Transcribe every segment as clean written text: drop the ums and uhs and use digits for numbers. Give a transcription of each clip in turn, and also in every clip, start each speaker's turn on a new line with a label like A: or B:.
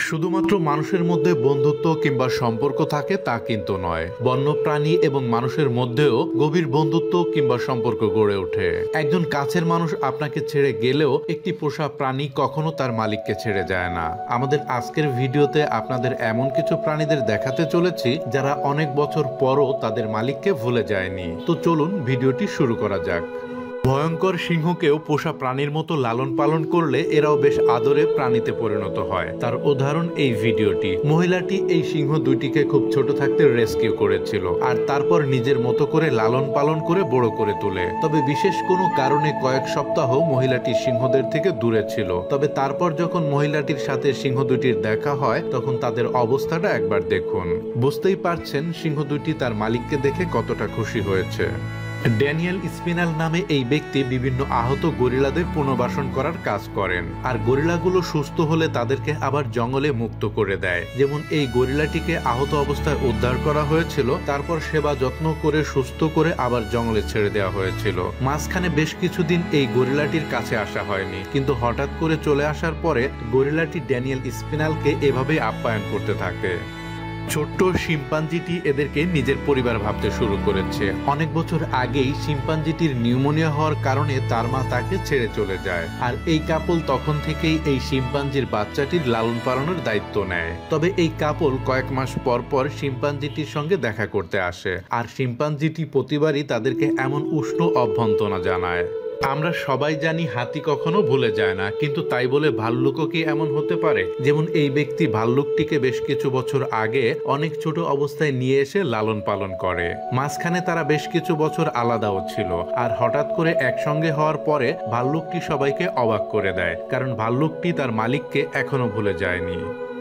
A: শুধুমাত্র মানুষের মধ্যে বন্ধুত্ব কিংবা সম্পর্ক থাকে তা কিন্তু নয়, বন্যপ্রাণী এবং মানুষের মধ্যেও গভীর বন্ধুত্ব কিংবা সম্পর্ক গড়ে ওঠে। একজন কাছের মানুষ আপনাকে ছেড়ে গেলেও একটি পোষা প্রাণী কখনো তার মালিককে ছেড়ে যায় না। আমাদের আজকের ভিডিওতে আপনাদের এমন কিছু প্রাণীদের দেখাতে চলেছি যারা অনেক বছর পরও তাদের মালিককে ভুলে যায়নি। তো চলুন ভিডিওটি শুরু করা যাক। ভয়ঙ্কর সিংহকেও পোষা প্রাণীর মতো লালন পালন করলে এরাও বেশ আদরে প্রাণীতে পরিণত হয়। তার উদাহরণ এই ভিডিওটি। মহিলাটি এই সিংহ দুইটিকে খুব ছোট থাকতে রেস্কিউ করেছিল আর তারপর নিজের মতো করে লালন পালন করে বড় করে তোলে। তবে বিশেষ কোনো কারণে কয়েক সপ্তাহ মহিলাটি সিংহদের থেকে দূরে ছিল। তবে তারপর যখন মহিলাটির সাথে সিংহ দুইটির দেখা হয় তখন তাদের অবস্থাটা একবার দেখুন। বুঝতেই পারছেন সিংহ দুইটি তার মালিককে দেখে কতটা খুশি হয়েছে। ড্যানিয়েল স্পিনাল নামে এই ব্যক্তি বিভিন্ন আহত গরিলাদের পুনর্বাসন করার কাজ করেন আর গরিলাগুলো সুস্থ হলে তাদেরকে আবার জঙ্গলে মুক্ত করে দেয়। যেমন এই গরিলাটিকে আহত অবস্থায় উদ্ধার করা হয়েছিল, তারপর সেবা যত্ন করে সুস্থ করে আবার জঙ্গলে ছেড়ে দেওয়া হয়েছিল। মাঝখানে বেশ কিছুদিন এই গরিলাটির কাছে আসা হয়নি, কিন্তু হঠাৎ করে চলে আসার পরে গরিলাটি ড্যানিয়েল স্পিনালকে এভাবেই আপ্যায়ন করতে থাকে। ছোট্ট শিম্পাঞ্জিটি এদেরকে নিজের পরিবার ভাবতে শুরু করেছে। অনেক বছর আগেই শিম্পাঞ্জিটির নিউমোনিয়া হওয়ার কারণে তার মা তাকে ছেড়ে চলে যায় আর এই কাপল তখন থেকেই এই শিম্পাঞ্জির বাচ্চাটির লালন পালনের দায়িত্ব নেয়। তবে এই কাপল কয়েক মাস পর পর শিম্পাঞ্জিটির সঙ্গে দেখা করতে আসে আর শিম্পাঞ্জিটি প্রতিবারই তাদেরকে এমন উষ্ণ অভ্যর্থনা জানায়। আমরা সবাই জানি হাতি কখনো ভুলে যায় না, কিন্তু তাই বলে ভাল্লুকও কি এমন হতে পারে? যেমন এই ব্যক্তি ভাল্লুকটিকে বেশ কিছু বছর আগে অনেক ছোট অবস্থায় নিয়ে এসে লালন পালন করে। মাঝখানে তারা বেশ কিছু বছর আলাদাও ছিল আর হঠাৎ করে একসঙ্গে হওয়ার পরে ভাল্লুকটি সবাইকে অবাক করে দেয়, কারণ ভাল্লুকটি তার মালিককে এখনো ভুলে যায়নি।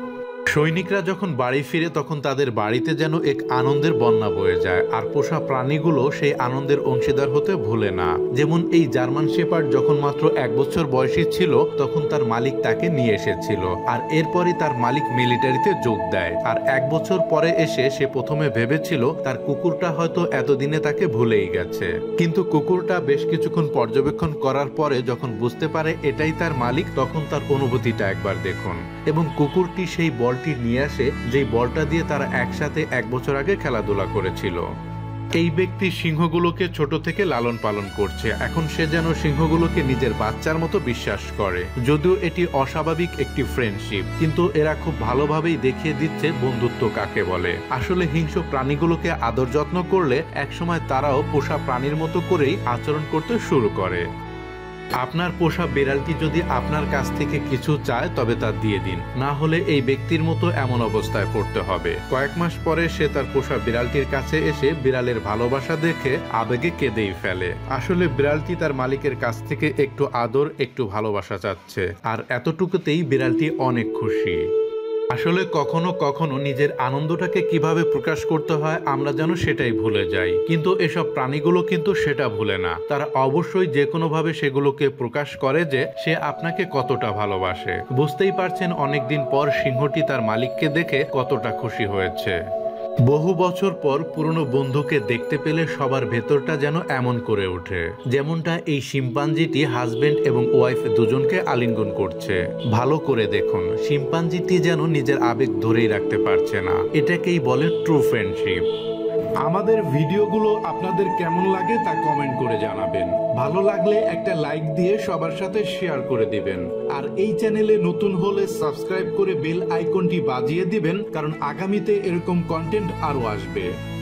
A: সৈনিকরা যখন বাড়ি ফিরে তখন তাদের বাড়িতে যেন এক আনন্দের বন্যা বয়ে যায় আর পোষা প্রাণীগুলো সেই আনন্দের অংশীদার হতে ভুলে না। যেমন এই জার্মান শেপার্ড যখন মাত্র 1 বছর বয়সী ছিল তখন তার মালিক তাকে নিয়ে এসেছিল আর এরপরই তার মালিক মিলিটারিতে যোগ দেয়। আর 1 বছর পরে এসে সে প্রথমে ভেবেছিল তার কুকুরটা হয়তো এতদিনে তাকে ভুলেই গেছে, কিন্তু কুকুরটা বেশ কিছুক্ষণ পর্যবেক্ষণ করার পরে যখন বুঝতে পারে এটাই তার মালিক তখন তার অনুভূতিটা একবার দেখুন। এবং কুকুরটি সেই বলটি নিয়ে আসে যেই বলটা দিয়ে তারা একসাথে 1 বছর আগে খেলাধুলা করেছিল। এই ব্যক্তি সিংহগুলোকে ছোট থেকে লালন পালন করছে। এখন সে যেন সিংহগুলোকে নিজের বাচ্চার মতো বিশ্বাস করে। যদিও এটি অস্বাভাবিক একটি ফ্রেন্ডশিপ, কিন্তু এরা খুব ভালোভাবেই দেখিয়ে দিচ্ছে বন্ধুত্ব কাকে বলে। আসলে হিংস্র প্রাণীগুলোকে আদর যত্ন করলে একসময় তারাও পোষা প্রাণীর মতো করেই আচরণ করতে শুরু করে। আপনার পোষা বিড়ালটি যদি আপনার কাছ থেকে কিছু চায় তবে তা দিয়ে দিন, না হলে এই ব্যক্তির মতো এমন অবস্থায় পড়তে হবে। কয়েক মাস পরে সে তার পোষা বিড়ালটির কাছে এসে বিড়ালের ভালোবাসা দেখে আবেগে কেঁদেই ফেলে। আসলে বিড়ালটি তার মালিকের কাছ থেকে একটু আদর, একটু ভালোবাসা চাচ্ছে আর এতটুকুতেই বিড়ালটি অনেক খুশি। আসলে কখনো কখনো নিজের আনন্দটাকে কিভাবে প্রকাশ করতে হয় আমরা যেন সেটাই ভুলে যাই, কিন্তু এসব প্রাণীগুলো কিন্তু সেটা ভুলে না। তারা অবশ্যই যে কোনোভাবে সেগুলোকে প্রকাশ করে যে সে আপনাকে কতটা ভালোবাসে। বুঝতেই পারছেন অনেকদিন পর সিংহটি তার মালিককে দেখে কতটা খুশি হয়েছে। বহু বছর পর পুরনো বন্ধুকে দেখতে পেলে সবার ভেতরটা যেন এমন করে ওঠে, যেমনটা এই শিম্পাঞ্জিটি হাজবেন্ড এবং ওয়াইফ দুজনকে আলিঙ্গন করছে। ভালো করে দেখুন, শিম্পাঞ্জিটি যেন নিজের আবেগ ধরেই রাখতে পারছে না। এটাকেই বলে ট্রু ফ্রেন্ডশিপ। আমাদের ভিডিওগুলো আপনাদের কেমন লাগে তা কমেন্ট করে জানাবেন। ভালো লাগলে একটা লাইক দিয়ে সবার সাথে শেয়ার করে দিবেন আর এই চ্যানেলে নতুন হলে সাবস্ক্রাইব করে বেল আইকনটি বাজিয়ে দিবেন, কারণ আগামীতে এরকম কন্টেন্ট আরো আসবে।